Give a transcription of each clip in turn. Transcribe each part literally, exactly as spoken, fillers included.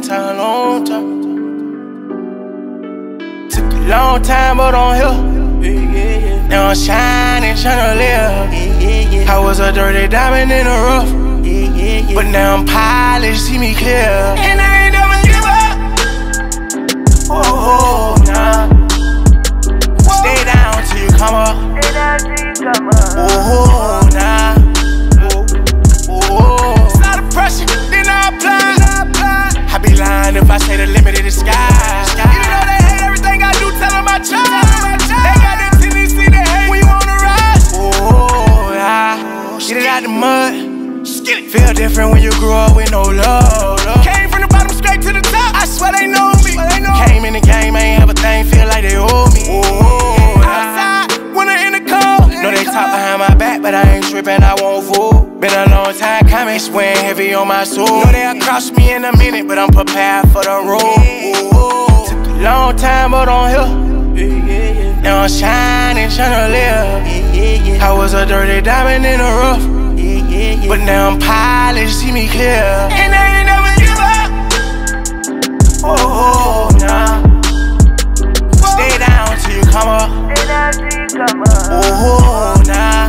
long time, long time. Took a long time, but on here. Yeah, yeah, yeah. Now I'm shining, tryna live. Yeah, yeah, yeah. I was a dirty diamond in the rough. Yeah, yeah, yeah. But now I'm polished, see me clear. And I ain't never give up. Oh, nah. Whoa. Stay down till you come up. Stay down till you come up. Oh, nah. Oh, it's a lot of pressure, then I apply. I be lying if I say the limit of the sky. You know they hate everything I do, tell them I try. They got the tendency to hate when you wanna rise. Oh, yeah. Get it out the mud. Feel different when you grew up with no love. Came from the bottom straight to the top. I swear they know me. Came in the game, ain't have a thing, feel like they owe me. Oh, outside, winter in the cold. Know they talk behind my back, but I ain't tripping, I won't fool. Been a long time coming, it's weighing heavy on my soul. Know they'll cross me in a minute, but I'm prepared for the road. Took a long time, but on here. Now I'm shining, tryna live. I was a dirty diamond in the rough. But now I'm polished, see me clear. And I ain't never give up. Oh, nah. Stay down till you come up. Stay down till you come up. Oh, nah.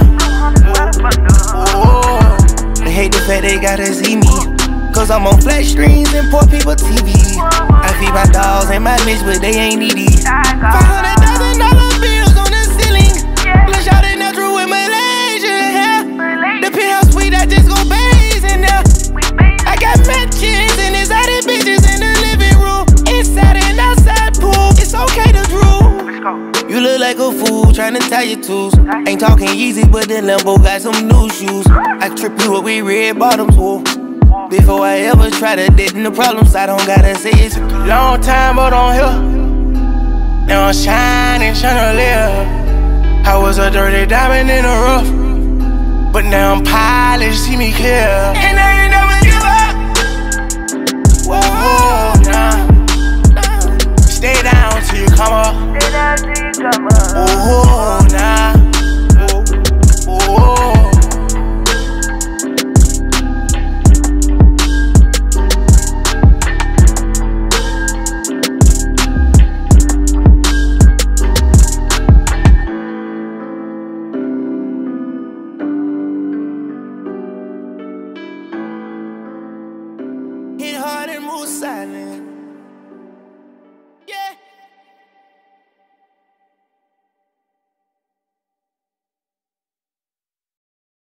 Oh. They hate the fact they gotta see me, cause I'm on flat screens and poor people T V. I feed my dogs and my bitch, but they ain't needy. Five hundred thousand dollar bills on the ceiling. Plus y'all they natural with Malaysia hair. The penthouse suite I just go base in there. I got matches and exotic bitches in the living room. Inside and outside pool, it's okay to drool. You look like a fool trying to tie your tools. Ain't talking Yeezy, but the Lambo got some new shoes. I trip you up with red bottoms, whoa. Before I ever try to dead in the problems, I don't gotta say it. Long time, but on here. Now I'm shining, tryna live. I was a dirty diamond in the rough. But now I'm polished, see me clear. And I ain't never give up. Whoa, nah. Stay down till you come up. Stay down till you come up. Oh.